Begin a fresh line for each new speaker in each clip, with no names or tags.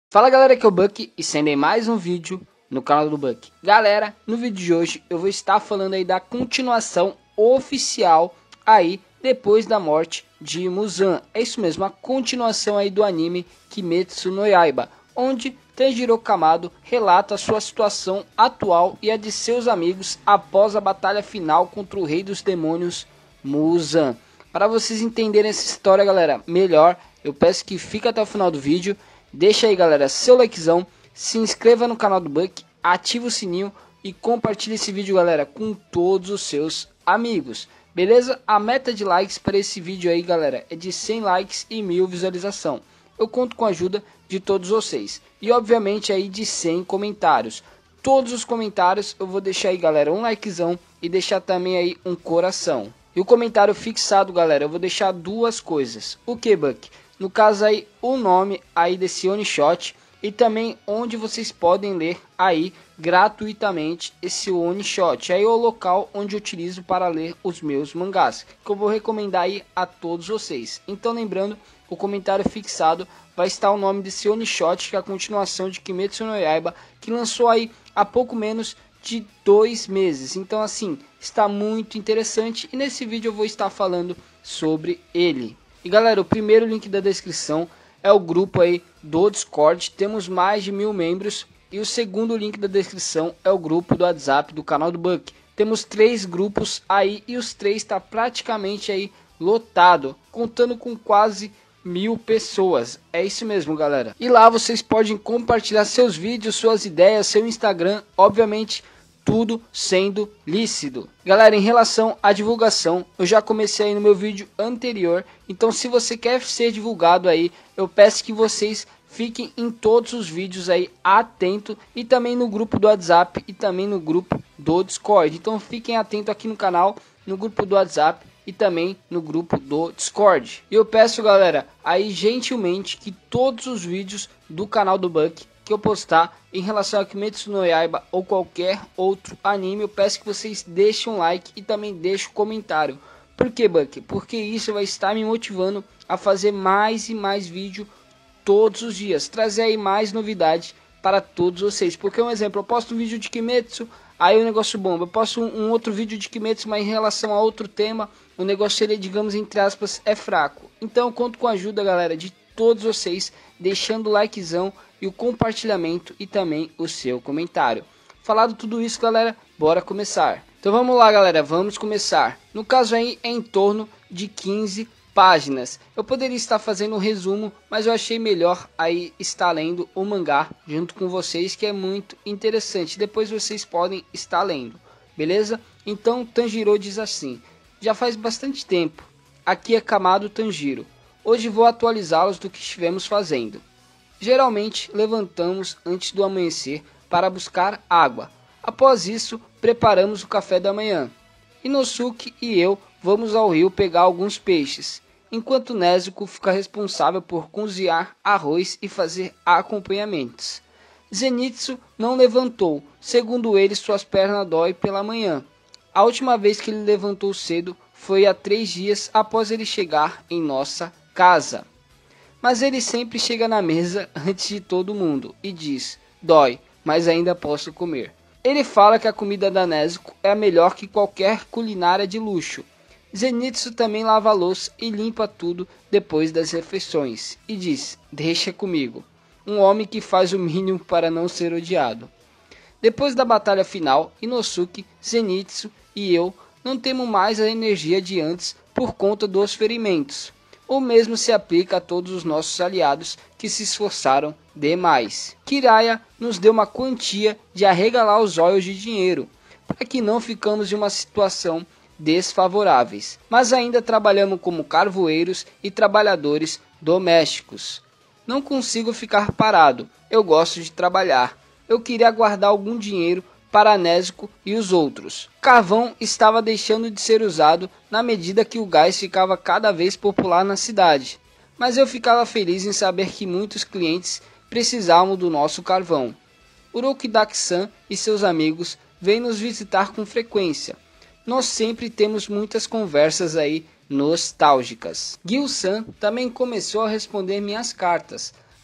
Fala galera, aqui é o Buck e sendo aí mais um vídeo no canal do Buck. Galera, no vídeo de hoje eu vou estar falando aí da continuação oficial aí depois da morte de Muzan. É isso mesmo, a continuação aí do anime Kimetsu no Yaiba, onde Tanjiro Kamado relata a sua situação atual e a de seus amigos após a batalha final contra o Rei dos Demônios, Muzan. Para vocês entenderem essa história, galera, melhor, eu peço que fique até o final do vídeo. Deixa aí, galera, seu likezão, se inscreva no canal do Buck, ativa o sininho e compartilhe esse vídeo, galera, com todos os seus amigos. Beleza? A meta de likes para esse vídeo aí, galera, é de 100 likes e 1000 visualização. Eu conto com a ajuda de todos vocês. E obviamente aí de 100 comentários. Todos os comentários eu vou deixar aí, galera, um likezão e deixar também aí um coração. E o comentário fixado, galera, eu vou deixar duas coisas. O que, Buck? No caso aí, o nome aí desse one shot e também onde vocês podem ler aí gratuitamente esse one shot. Aí é o local onde eu utilizo para ler os meus mangás, que eu vou recomendar aí a todos vocês. Então lembrando, o comentário fixado vai estar o nome desse one shot, que é a continuação de Kimetsu no Yaiba, que lançou aí há pouco menos de 2 meses. Então assim, está muito interessante e nesse vídeo eu vou estar falando sobre ele. E galera, o primeiro link da descrição é o grupo aí do Discord, temos mais de 1000 membros. E o segundo link da descrição é o grupo do WhatsApp do canal do Buck. Temos 3 grupos aí e os 3 está praticamente aí lotado, contando com quase 1000 pessoas. É isso mesmo, galera. E lá vocês podem compartilhar seus vídeos, suas ideias, seu Instagram, obviamente tudo sendo lícito. Galera, em relação à divulgação, eu já comecei aí no meu vídeo anterior, então se você quer ser divulgado aí, eu peço que vocês fiquem em todos os vídeos aí atento e também no grupo do WhatsApp e também no grupo do Discord. Então fiquem atentos aqui no canal, no grupo do WhatsApp e também no grupo do Discord. E eu peço, galera, aí gentilmente que todos os vídeos do canal do Buck que eu postar em relação a Kimetsu no Yaiba ou qualquer outro anime, eu peço que vocês deixem um like e também deixem um comentário. Por que, Buck? Porque isso vai estar me motivando a fazer mais e mais vídeo todos os dias, trazer aí mais novidades para todos vocês. Porque um exemplo, eu posto um vídeo de Kimetsu, aí o negócio bomba. Eu posto um outro vídeo de Kimetsu, mas em relação a outro tema, o negócio ele, digamos, entre aspas, é fraco. Então eu conto com a ajuda, galera, de todos vocês, deixando o likezão e o compartilhamento e também o seu comentário. Falado tudo isso, galera, bora começar. Então vamos lá, galera, vamos começar. No caso aí é em torno de 15 páginas. Eu poderia estar fazendo um resumo, mas eu achei melhor aí estar lendo o mangá junto com vocês, que é muito interessante. Depois vocês podem estar lendo, beleza? Então Tanjiro diz assim: já faz bastante tempo. Aqui é Kamado Tanjiro. Hoje vou atualizá-los do que estivemos fazendo. Geralmente levantamos antes do amanhecer para buscar água. Após isso, preparamos o café da manhã. Inosuke e eu vamos ao rio pegar alguns peixes, enquanto Nezuko fica responsável por cozinhar arroz e fazer acompanhamentos. Zenitsu não levantou, segundo ele suas pernas dói pela manhã. A última vez que ele levantou cedo foi há 3 dias após ele chegar em nossa casa. Mas ele sempre chega na mesa antes de todo mundo e diz: dói, mas ainda posso comer. Ele fala que a comida da Nezuko é a melhor que qualquer culinária de luxo. Zenitsu também lava a louça e limpa tudo depois das refeições e diz: deixa comigo. Um homem que faz o mínimo para não ser odiado. Depois da batalha final, Inosuke, Zenitsu e eu não temos mais a energia de antes por conta dos ferimentos. O mesmo se aplica a todos os nossos aliados que se esforçaram demais. Kiraya nos deu uma quantia de arregalar os olhos de dinheiro, para que não ficamos em uma situação desfavoráveis. Mas ainda trabalhamos como carvoeiros e trabalhadores domésticos. Não consigo ficar parado, eu gosto de trabalhar. Eu queria guardar algum dinheiro para Nezuko e os outros. Carvão estava deixando de ser usado na medida que o gás ficava cada vez popular na cidade. Mas eu ficava feliz em saber que muitos clientes precisavam do nosso carvão. Urokidaki-san e seus amigos vêm nos visitar com frequência. Nós sempre temos muitas conversas aí nostálgicas. Gil-san também começou a responder minhas cartas,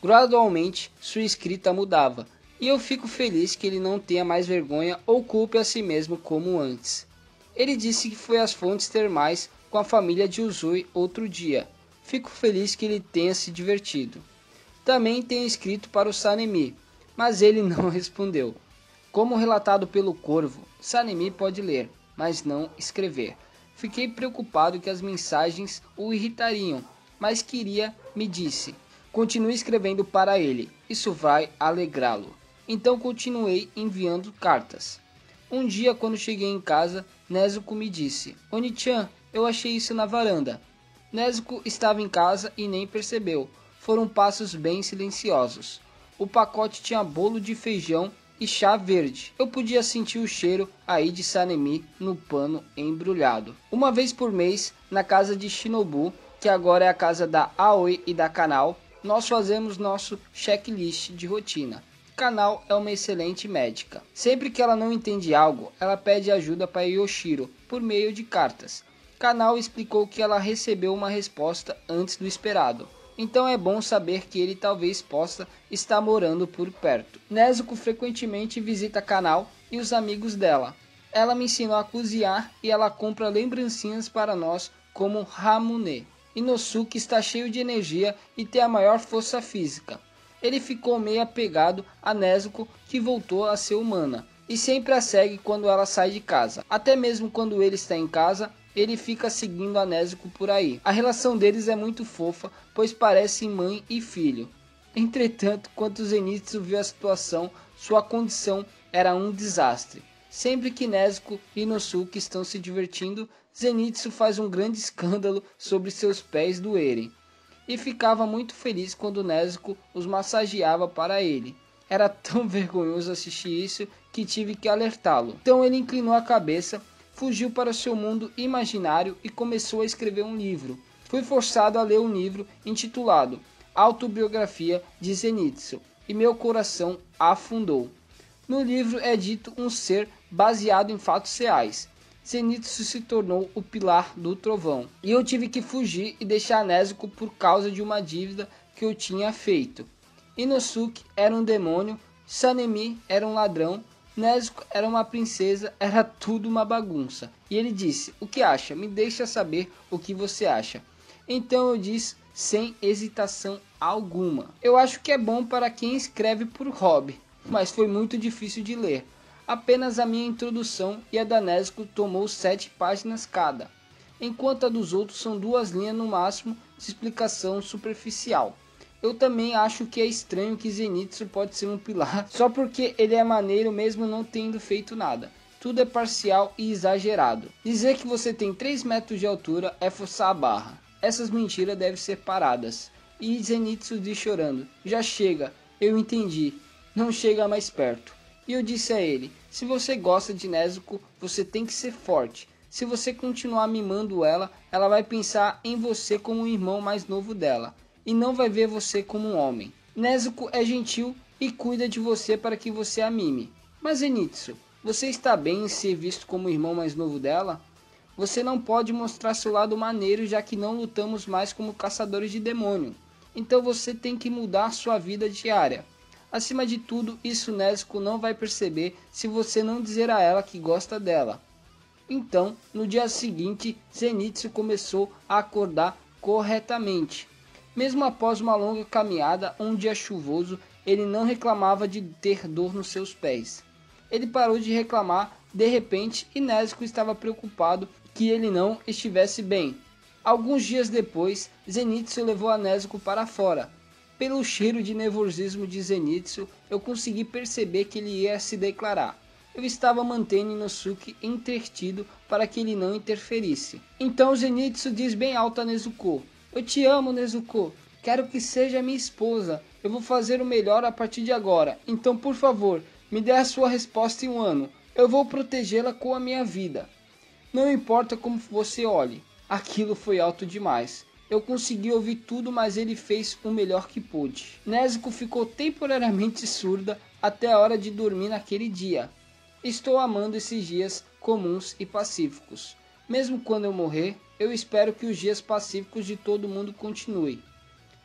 Gradualmente, sua escrita mudava, e eu fico feliz que ele não tenha mais vergonha ou culpe a si mesmo como antes. Ele disse que foi às fontes termais com a família de Uzui outro dia. Fico feliz que ele tenha se divertido. Também tenho escrito para o Sanemi, mas ele não respondeu. Como relatado pelo Corvo, Sanemi pode ler, mas não escrever. Fiquei preocupado que as mensagens o irritariam, mas me disse, continue escrevendo para ele, isso vai alegrá-lo. Então continuei enviando cartas. Um dia, quando cheguei em casa, Nezuko me disse, Oni-chan, eu achei isso na varanda. Nezuko estava em casa e nem percebeu. Foram passos bem silenciosos. O pacote tinha bolo de feijão e chá verde. Eu podia sentir o cheiro aí de Sanemi no pano embrulhado. Uma vez por mês, na casa de Shinobu, que agora é a casa da Aoi e da Kanao, nós fazemos nosso checklist de rotina. Kanao é uma excelente médica. Sempre que ela não entende algo, ela pede ajuda para Yoshiro por meio de cartas. Kanao explicou que ela recebeu uma resposta antes do esperado. Então é bom saber que ele talvez possa estar morando por perto. Nezuko frequentemente visita Kanao e os amigos dela. Ela me ensinou a cozinhar e ela compra lembrancinhas para nós como Ramune. Inosuke está cheio de energia e tem a maior força física. Ele ficou meio apegado a Nezuko, que voltou a ser humana, e sempre a segue quando ela sai de casa. Até mesmo quando ele está em casa, ele fica seguindo a Nezuko por aí. A relação deles é muito fofa, pois parecem mãe e filho. Entretanto, quando Zenitsu viu a situação, sua condição era um desastre. Sempre que Nezuko e Inosuke estão se divertindo, Zenitsu faz um grande escândalo sobre seus pés doerem. E ficava muito feliz quando Nezuko os massageava para ele. Era tão vergonhoso assistir isso que tive que alertá-lo. Então ele inclinou a cabeça, fugiu para o seu mundo imaginário e começou a escrever um livro. Fui forçado a ler um livro intitulado Autobiografia de Zenitsu e meu coração afundou. No livro é dito um ser baseado em fatos reais. Zenitsu se tornou o pilar do trovão. E eu tive que fugir e deixar Nezuko por causa de uma dívida que eu tinha feito. Inosuke era um demônio, Sanemi era um ladrão, Nezuko era uma princesa, era tudo uma bagunça. E ele disse, o que acha? Me deixa saber o que você acha. Então eu disse, sem hesitação alguma. Eu acho que é bom para quem escreve por hobby, mas foi muito difícil de ler. Apenas a minha introdução e a da Nezuko tomou 7 páginas cada, enquanto a dos outros são 2 linhas no máximo de explicação superficial. Eu também acho que é estranho que Zenitsu pode ser um pilar só porque ele é maneiro mesmo não tendo feito nada. Tudo é parcial e exagerado. Dizer que você tem 3 metros de altura é forçar a barra. Essas mentiras devem ser paradas. E Zenitsu diz chorando, já chega, eu entendi, não chega mais perto. E eu disse a ele, se você gosta de Nezuko, você tem que ser forte. Se você continuar mimando ela, ela vai pensar em você como um irmão mais novo dela. E não vai ver você como um homem. Nezuko é gentil e cuida de você para que você a mime. Mas Zenitsu, você está bem em ser visto como o irmão mais novo dela? Você não pode mostrar seu lado maneiro já que não lutamos mais como caçadores de demônio. Então você tem que mudar sua vida diária. Acima de tudo, isso Nezuko não vai perceber se você não dizer a ela que gosta dela. Então, no dia seguinte, Zenitsu começou a acordar corretamente. Mesmo após uma longa caminhada, um dia chuvoso, ele não reclamava de ter dor nos seus pés. Ele parou de reclamar de repente e Nezuko estava preocupado que ele não estivesse bem. Alguns dias depois, Zenitsu levou a Nezuko para fora. Pelo cheiro de nervosismo de Zenitsu, eu consegui perceber que ele ia se declarar. Eu estava mantendo Inosuke entretido para que ele não interferisse. Então Zenitsu diz bem alto a Nezuko, eu te amo, Nezuko, quero que seja minha esposa, eu vou fazer o melhor a partir de agora, então por favor, me dê a sua resposta em 1 ano, eu vou protegê-la com a minha vida. Não importa como você olhe, aquilo foi alto demais. Eu consegui ouvir tudo, mas ele fez o melhor que pôde. Nezuko ficou temporariamente surda até a hora de dormir naquele dia. Estou amando esses dias comuns e pacíficos. Mesmo quando eu morrer, eu espero que os dias pacíficos de todo mundo continuem.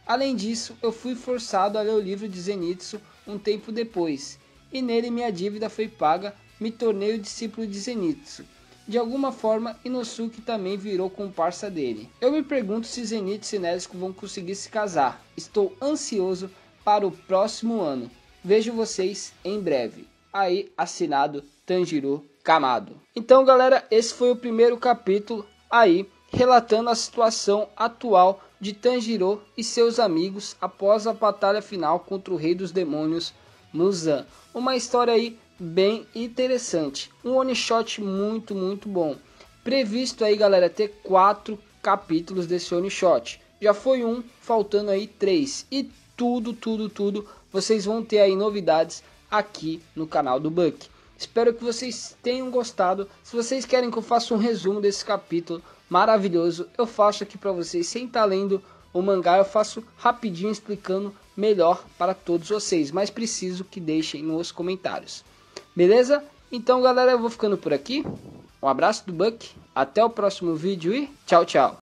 Além disso, eu fui forçado a ler o livro de Zenitsu um tempo depois, e nele minha dívida foi paga, me tornei o discípulo de Zenitsu. De alguma forma, Inosuke também virou comparsa dele. Eu me pergunto se Zenitsu e Nezuko vão conseguir se casar. Estou ansioso para o próximo ano. Vejo vocês em breve. Aí, assinado Tanjiro Kamado. Então, galera, esse foi o primeiro capítulo aí, relatando a situação atual de Tanjiro e seus amigos após a batalha final contra o Rei dos Demônios, Muzan. Uma história aí bem interessante, um one shot muito bom. Previsto aí, galera, ter 4 capítulos desse one shot. Já foi um, faltando aí 3. E tudo vocês vão ter aí novidades aqui no canal do Buck. Espero que vocês tenham gostado. Se vocês querem que eu faça um resumo desse capítulo maravilhoso, eu faço aqui para vocês sem estar lendo o mangá. Eu faço rapidinho explicando melhor para todos vocês, mas preciso que deixem nos comentários. Beleza? Então, galera, eu vou ficando por aqui. Um abraço do Buck, até o próximo vídeo e tchau, tchau.